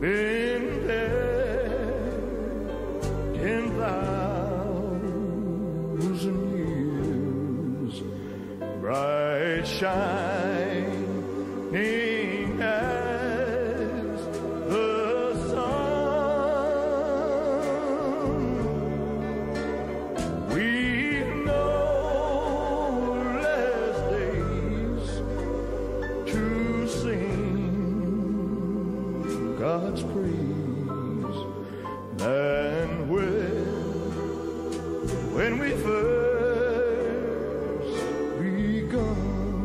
been there 10,000 years, bright shining as the sun. We've no less days to sing God's praise than when we first begun.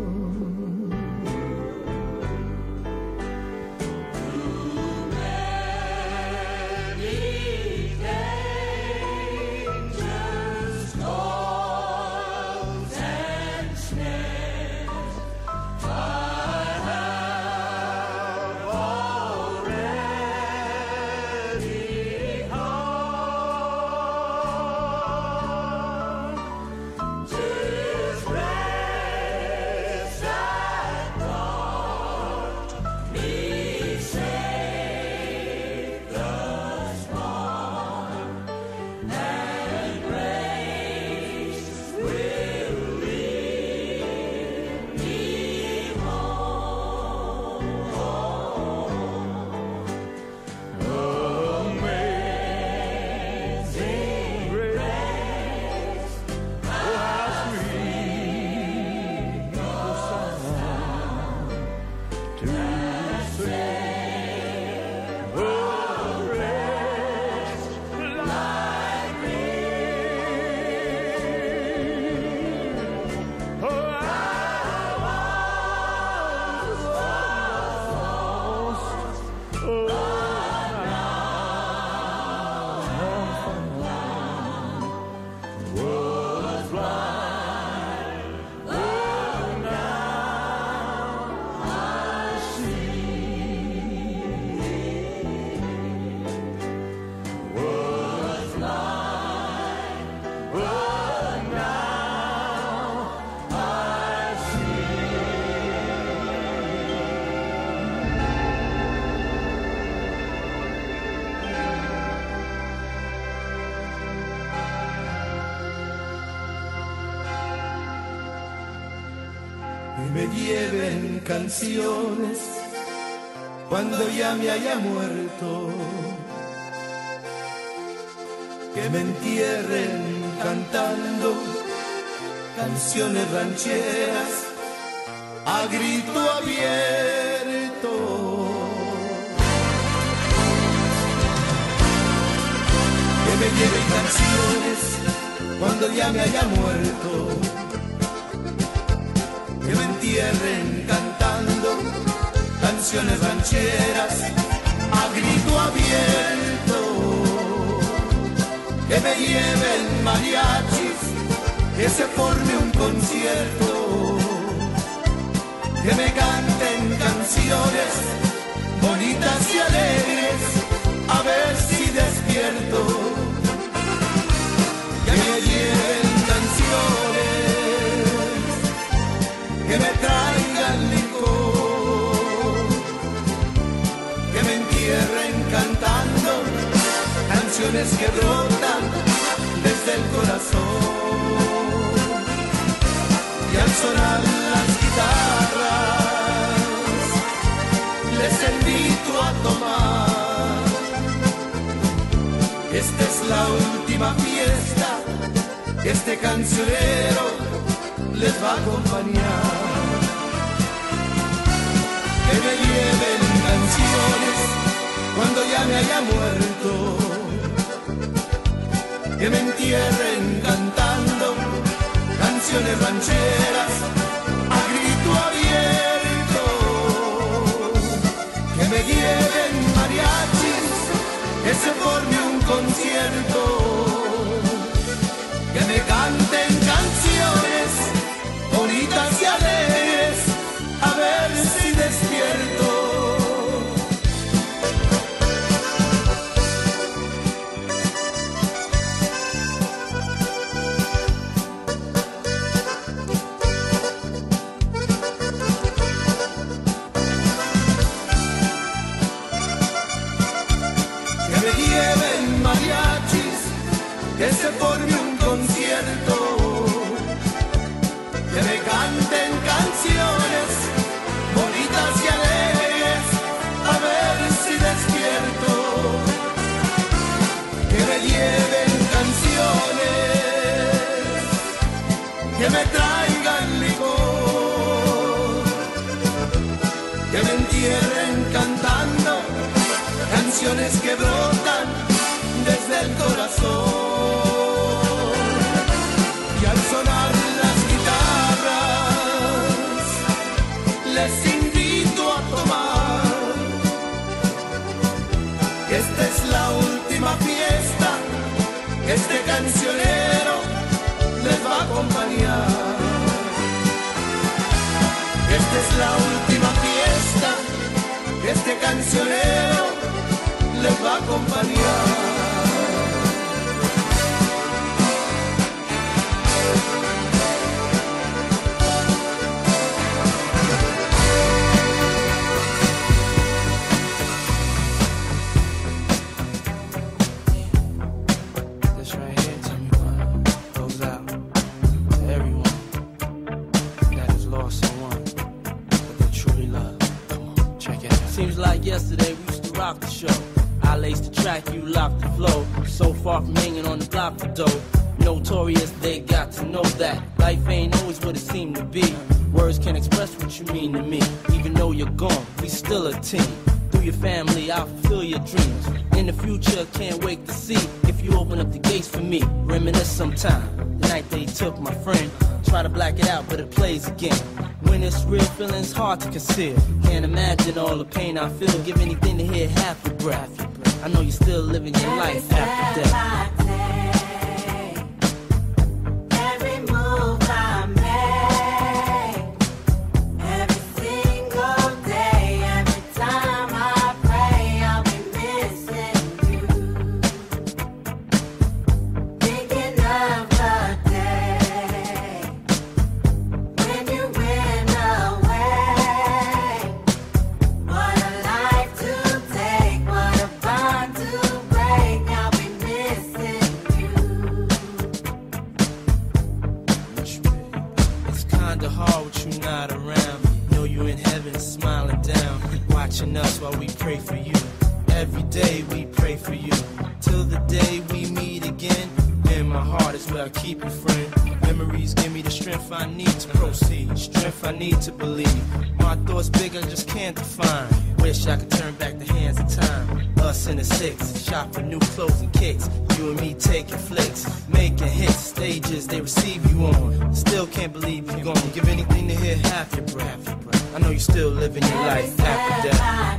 Me lleven canciones cuando ya me haya muerto, que me entierren cantando canciones rancheras a grito abierto. Que me lleven canciones cuando ya me haya muerto, que me entierren cantando canciones rancheras a grito abierto, que me lleven mariachis, que se forme un concierto, que me canten canciones bonitas y alegres, a ver si despierto, que me lleven canciones, que me traigan licor, que me entierren cantando canciones que brotan desde el corazón. Y al sonar las guitarras les invito a tomar. Esta es la última fiesta que este cancionero les va a acompañar. Que me lleven canciones cuando ya me haya muerto, que me entierren cantando canciones rancheras a grito abierto, que me lleven mariachis, que se forme un concierto, que me canten canciones bonitas y alegres, a ver si despierto. me lleven mariachis, que se forme un concierto, que me canten canciones bonitas y alegres, a ver si despierto, que me lleven canciones, que me traigan licor, que me entierren cantando canciones que brotan desde el corazón. Y al sonar las guitarras les invito a tomar, que esta es la última fiesta, que este cancionero les va a acompañar. Que esta es la última fiesta, que este cancionero les va a acompañar. Yesterday we used to rock the show. I laced the track, you locked the flow. So far from hanging on the block for dough. Notorious, they got to know that life ain't always what it seemed to be. Words can't express what you mean to me. Even though you're gone, we still a team. Through your family, I'll fulfill your dreams. In the future, can't wait to see if you open up the gates for me. Reminisce sometime. The night they took my friend. Try to black it out, but it plays again. When it's real, feeling's hard to conceal. Can't imagine all the pain I feel. Give anything to hear half your breath. I know you're still living your life after death. Us while we pray for you. Every day we pray for you. Till the day we meet again. In my heart is where I keep you, friend. Memories give me the strength I need to proceed. Strength I need to believe. My thoughts big, I just can't define. Wish I could turn back the hands of time. Us in the six, shop for new clothes and kicks. You and me taking flicks, making hits, stages they receive you on. Still can't believe you're gone. Give anything to hear half your breath. I know you're still living your life after death.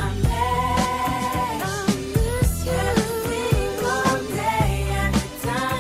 Time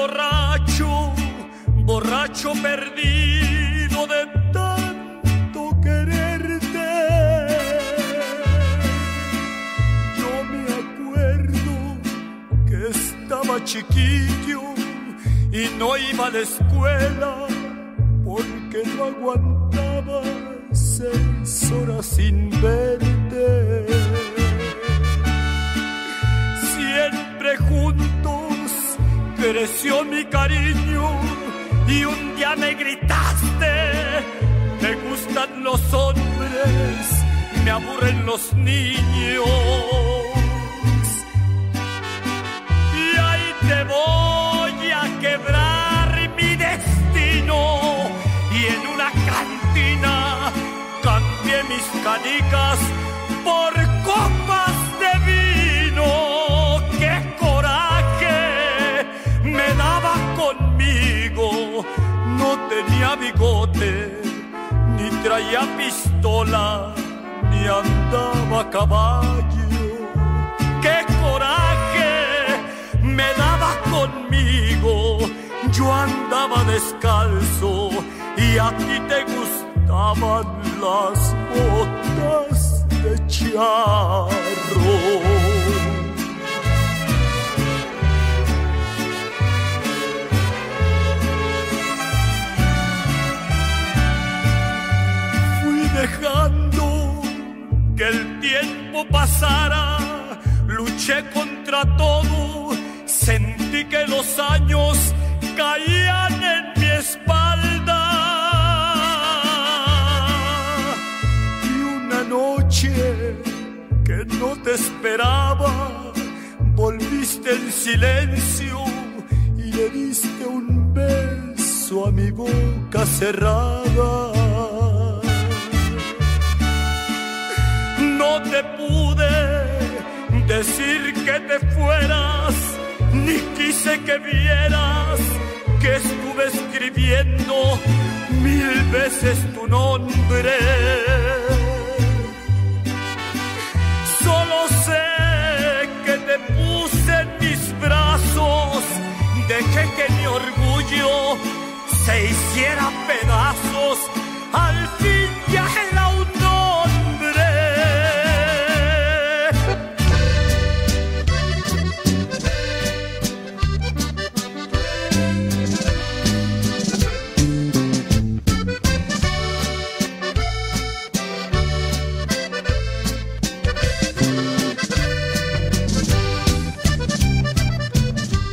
borracho, borracho perdido de tanto quererte. Yo me acuerdo que estaba chiquillo y no iba a la escuela porque no aguantaba 6 horas sin verte. Siempre juntos creció mi cariño y un día me gritaste: me gustan los hombres, me aburren los niños. Y ahí te voy a quebrar mi destino, y en una cantina cambié mis canicas por copas de vino. ¡Qué coraje me daba conmigo! No tenía bigote, ni traía pistola, ni andaba a caballo. ¡Qué coraje me daba conmigo! Yo andaba descalzo y a ti te gustaban las botas de charro. Fui dejando que el tiempo pasara, luché contra todo, sentí que los años caían en mi espalda. Y una noche que no te esperaba, volviste en silencio y le diste un beso a mi boca cerrada. No te pude decir que te fueras, ni quise que vieras que estuve escribiendo 1000 veces tu nombre. Solo sé que te puse en mis brazos, dejé que mi orgullo se hiciera pedazos, al fin ya era un hombre.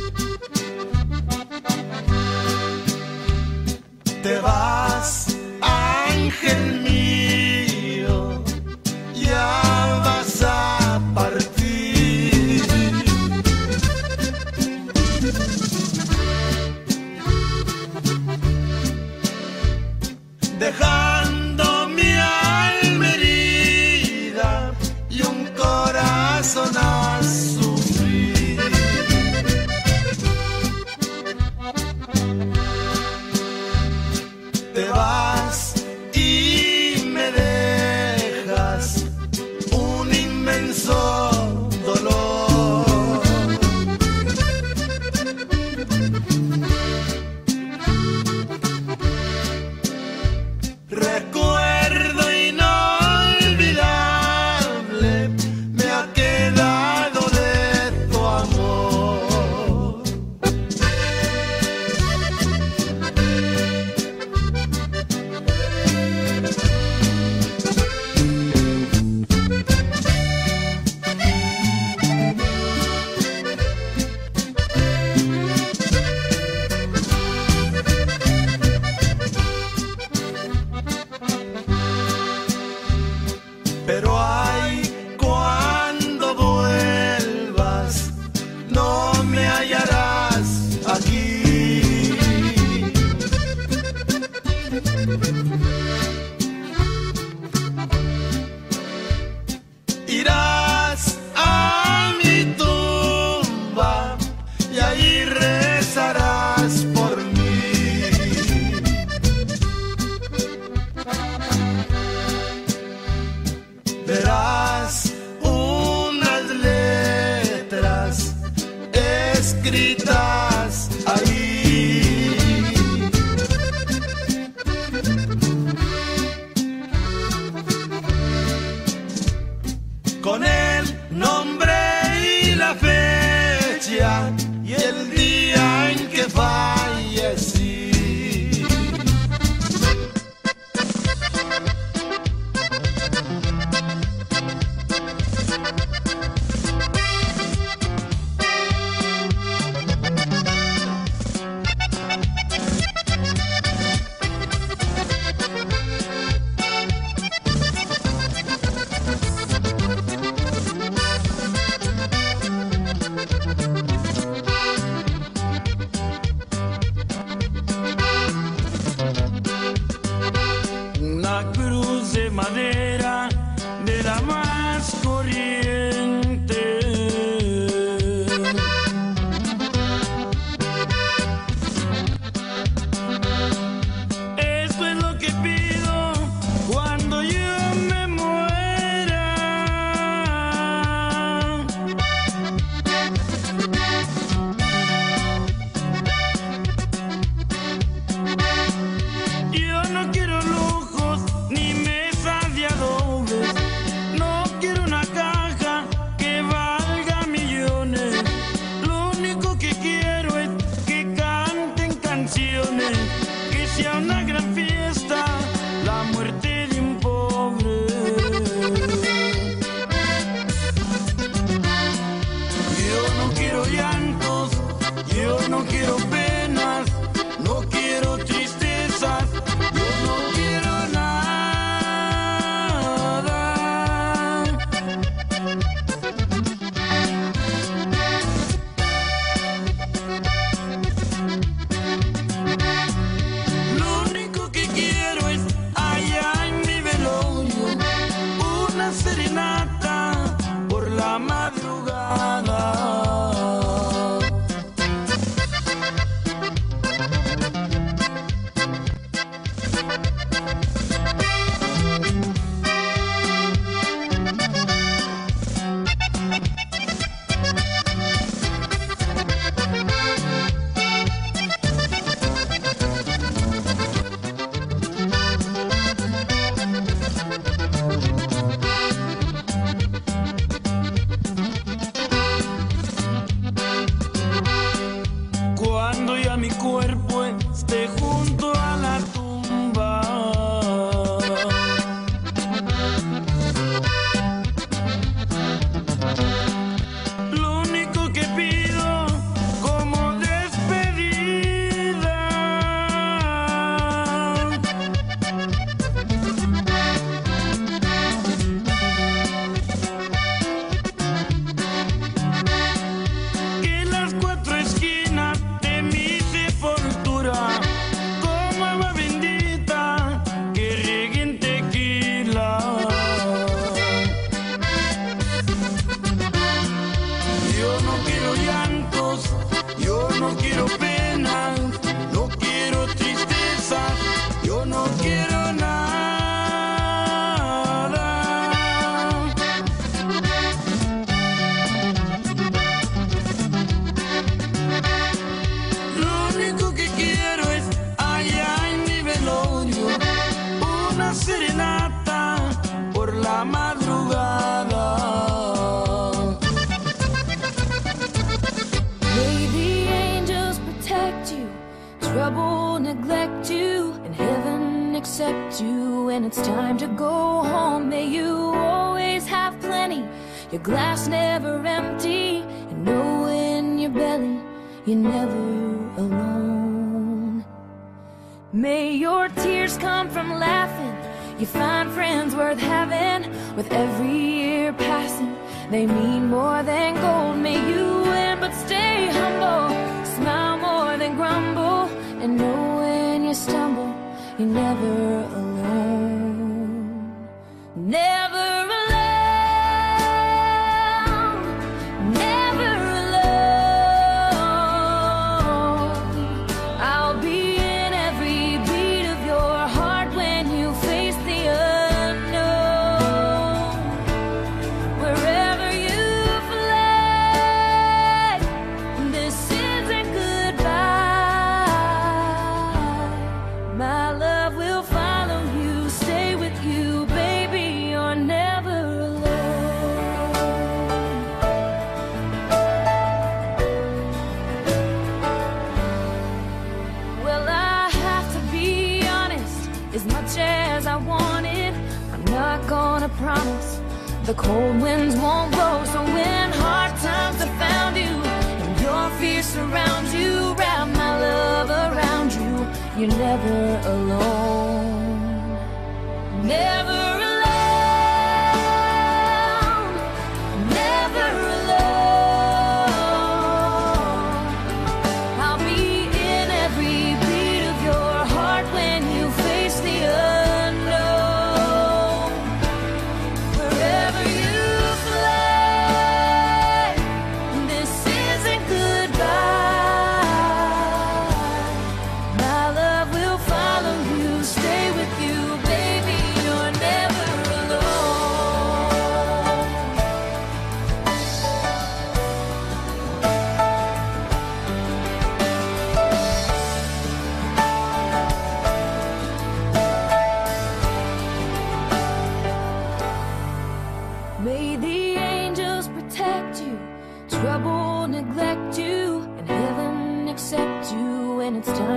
Te vas a madera de la más corriente. Esto es lo que pido cuando yo me muera. Yo no quiero lujos ni mesas de adobe. No quiero una caja que valga millones. Lo único que quiero es que canten canciones, que sea una gran fiesta la muerte de un pobre. Yo no quiero llantos, yo no quiero penas, no quiero tristezas, yo no quiero nada. Lo único que quiero es allá en mi velorio una serenata por la madrugada. Cuando ya mi cuerpo esté junto a la tumba, lo único que pido como despedida que las cuatro esquinas de mi sepultura, como agua bendita, que rieguen tequila. Yo no quiero llantos, yo no quiero penas, no quiero tristezas, yo no quiero nada. Lo único que quiero es allá en mi velorio una serenata por la madrugada. May the angels protect you, trouble neglect you, and heaven accept you when it's time to go home. May you always have plenty, your glass never empty, and know in your belly you're never alone. May your tears come from laughing, you find friends worth having. With every year passing, they mean more than gold. May you win but stay humble, smile more than grumble, and know when you stumble, you're never alone. Never alone, never alone. I'll be in every beat of your heart when you face the unknown. Wherever you fly, this isn't goodbye. My love will follow you, stay with you, baby, you're never alone. Well, I have to be honest, as much as I wanted, I'm not gonna promise the cold winds won't blow. So when hard times have found you and your fear surrounds you, wrap my love around you, you're never alone. Never alone, never alone. I'll be in every beat of your heart when you face the unknown.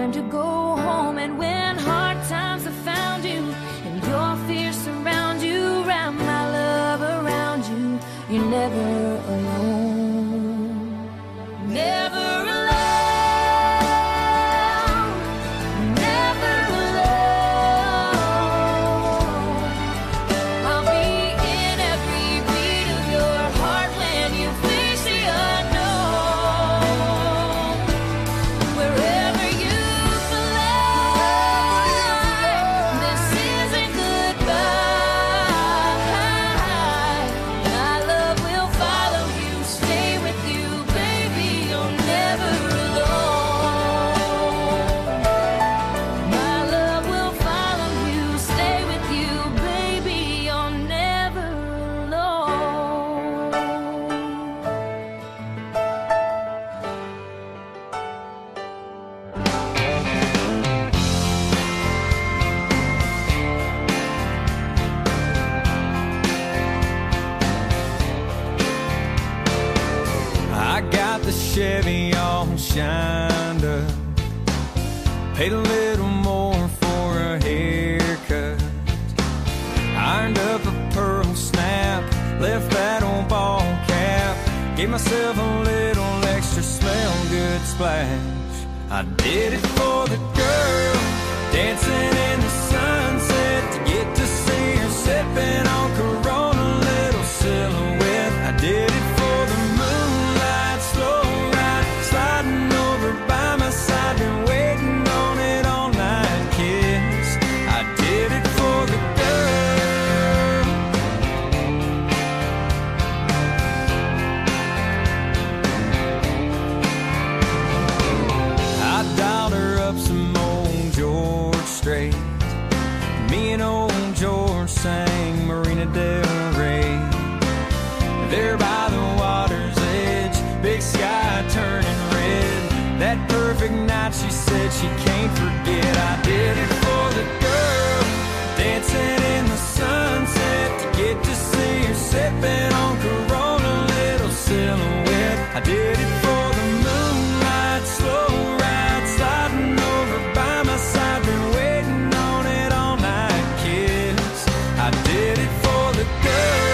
time to go home. And when hard times have found you and your fears surround you, wrap my love around you. You're never alone. Never alone. Never alone. I'll be in every beat of your heart when you face the unknown. Wherever you fly, this isn't goodbye. My love will follow you, stay with you, baby. You're never alone. My love will follow you, stay with you, baby. You're never alone. I got the Chevy all shined up, paid a little more for a haircut, ironed up a pearl snap, left that old ball cap, gave myself a little extra smell good splash. I did it for the girl dancing in the sunset, to get to see her sipping on Corona, little silhouette. I did it for the moonlight, slow ride, sliding over by my side, been waiting on it all night, kiss. I did it for the girl. I dialed her up some old George Strait. Me and old George sang Marina Del Rey. There by the water's edge, big sky turning red. That perfect night she said she can't forget. I did it for the girl dancing in the sunset, to get to see her sipping on Corona, little silhouette. I did it for the moonlight, slow ride, sliding over by my side, been waiting on it all night, kiss. I did it for the girl.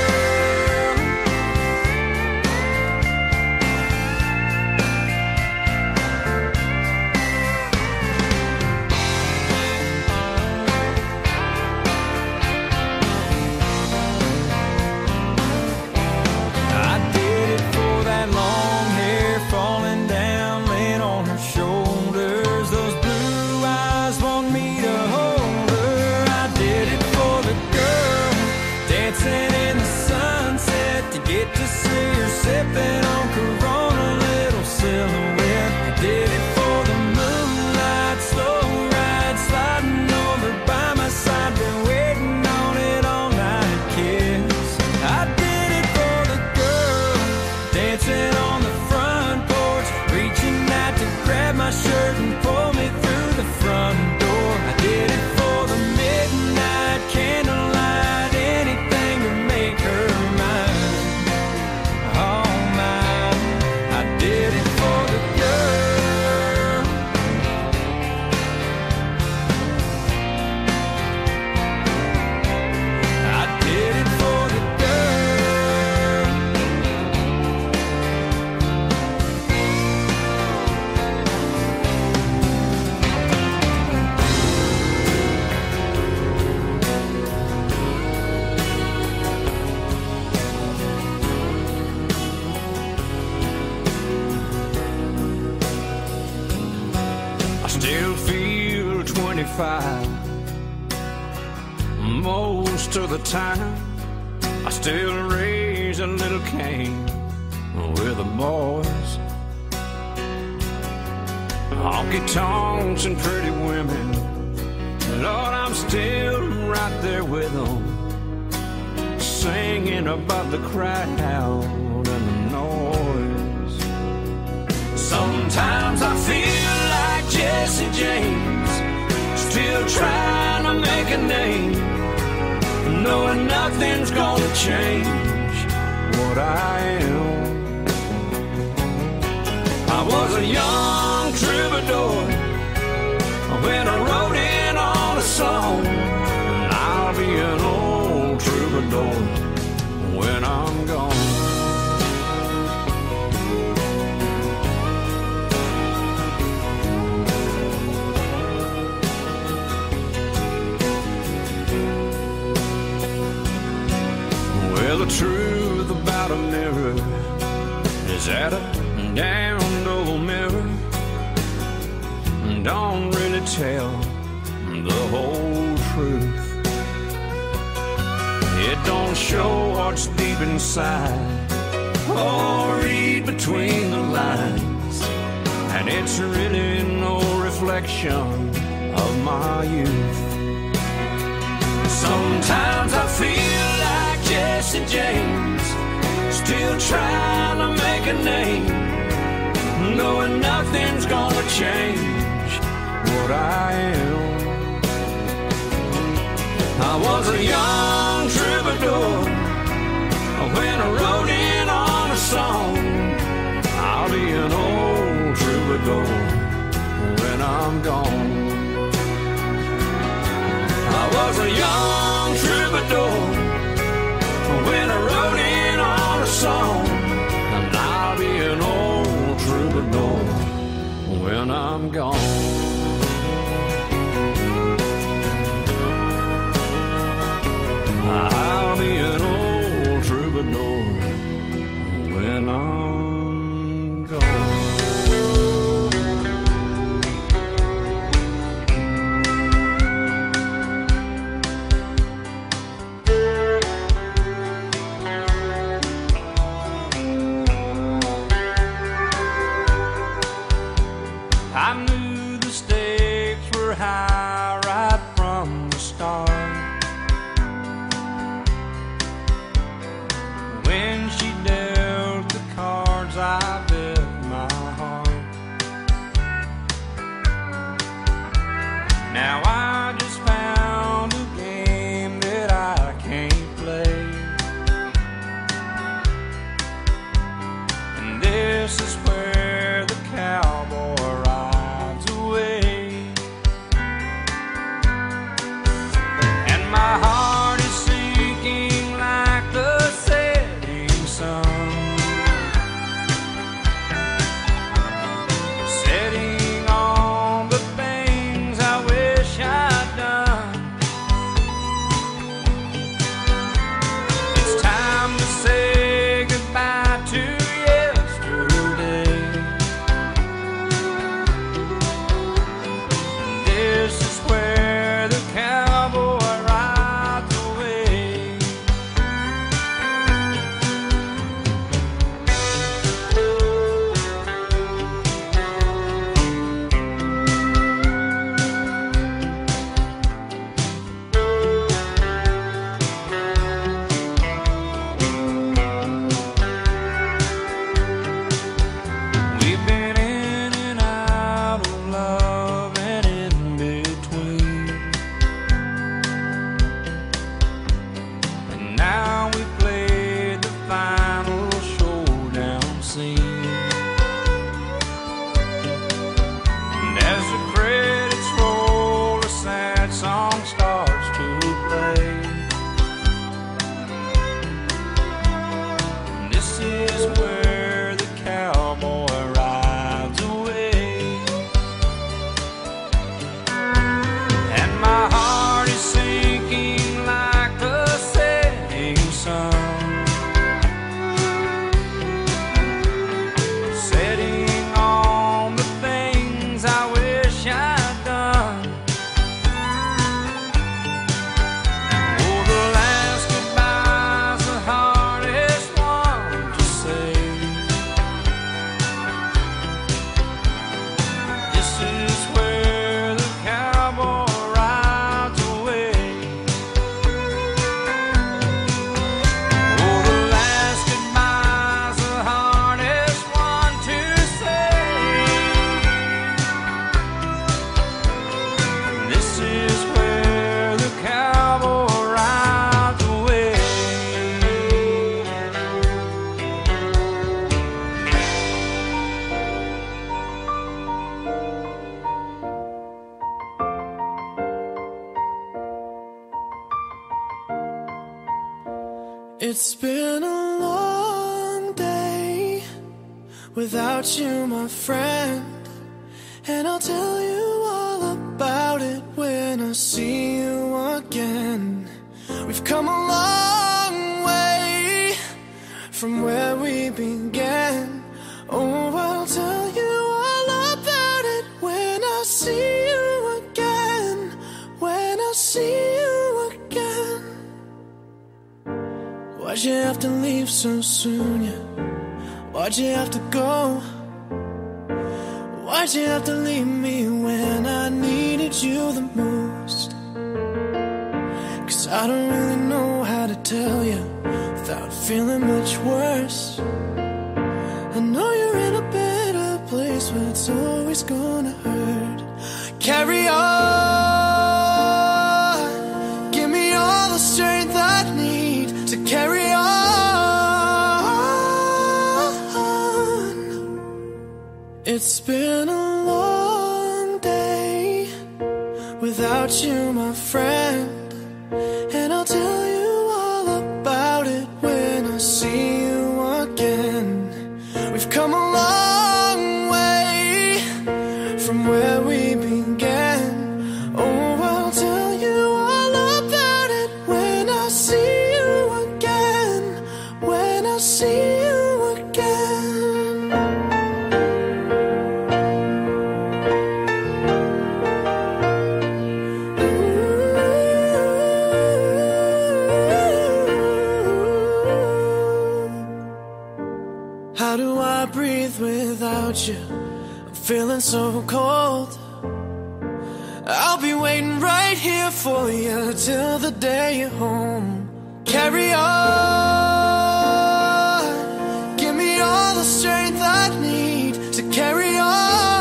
I did it for that long hair falling down, laying on her shoulders, those blue eyes want me to hold her. I did it for the girl dancing in the sunset, to get to see her sipping on Corona, little silhouette. I did it for the moonlight, slow ride, sliding over by my side, been waiting on it all night, kiss. I did it for the girl dancing on the front porch, reaching out to grab my shirt and pull me through the front door. I did it for the midnight candlelight, anything to make her mine, all mine. I did it for the girl. I did it for the girl. I still feel 25 most of the time. I still raise a little Cain with the boys. Honky tonks and pretty women, Lord, I'm still right there with them, singing about the crowd and the noise. Sometimes I feel like Jesse James, still trying to make a name, knowing nothing's gonna change what I am. I was a young troubadour, don't really tell the whole truth. It don't show what's deep inside or read between the lines, and it's really no reflection of my youth. Sometimes I feel like Jesse James, still trying to make a name, knowing nothing's gonna change what I am. I was a young troubadour when I wrote in on a song. I'll be an old troubadour when I'm gone. I was a young troubadour when I wrote in on a song, and I'll be an old troubadour when I'm gone. I'll be an old troubadour when I'm gone. I knew the stakes were high right from the start. When she dealt the cards, I bet my heart. Now I just found a game that I can't play, and this is where the cowboy rides away. And my heart is sinking like the setting sun, setting on the things I wish I'd done. It's time to say goodbye to yesterday. This is where the cowboy rides away. We've been in and out of love and in between, and now we played the final showdown scene. And as the credits roll, a sad song starts to play. This is where the cowboy rides away, and my heart is sinking like the setting sun, setting on the things I wish I'd done. Oh, the last goodbye's the hardest one to say. This is where the cowboy rides away. Oh, the last goodbye's the hardest one to say. This is where the cowboy rides away. It's been a long day without you, my friend, and I'll tell you all about it when I see you again. We've come a long way from where we began. Oh, I'll tell you all about it when I see Why'd you have to leave so soon, yeah? Why'd you have to go? Why'd you have to leave me when I needed you the most? 'Cause I don't really know how to tell you without feeling much worse. I know you're in a better place, but it's always gonna hurt. Carry on, give me all the strength I need to carry on. It's been a long day without you, my friend, and I'll tell you all about it when I see you again. We've come a long way from where we began. Oh, I'll tell you all about it when I see you again. When I see you again. How do I breathe without you? I'm feeling so cold. I'll be waiting right here for you till the day you're home. Carry on, give me all the strength I need to carry on.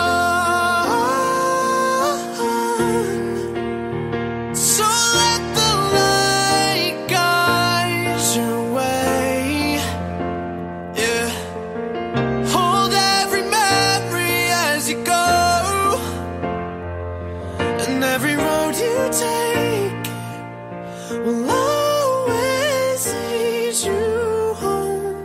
So let the light guide your way, yeah. Hold every memory as you go, and every road you take will always lead you home.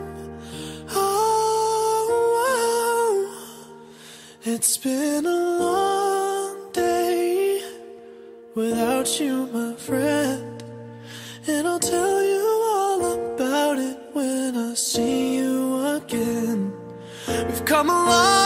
Oh, it's been a long day without you, my friend, and I'll tell you all about it when I see you again. We've come a long